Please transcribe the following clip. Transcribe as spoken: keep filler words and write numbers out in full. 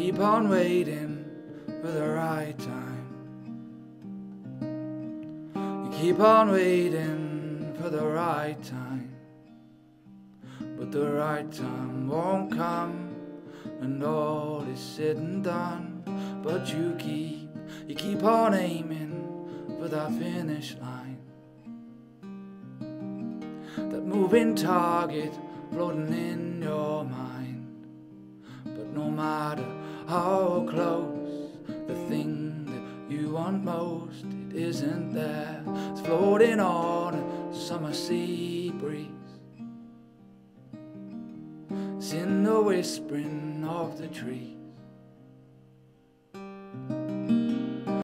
keep on waiting for the right time. You keep on waiting for the right time. But the right time won't come, and all is said and done. But you keep, you keep on aiming for that finish line, that moving target floating in your mind. But no matter how close, the thing that you want most, it isn't there. It's floating on a summer sea breeze. It's in the whispering of the trees.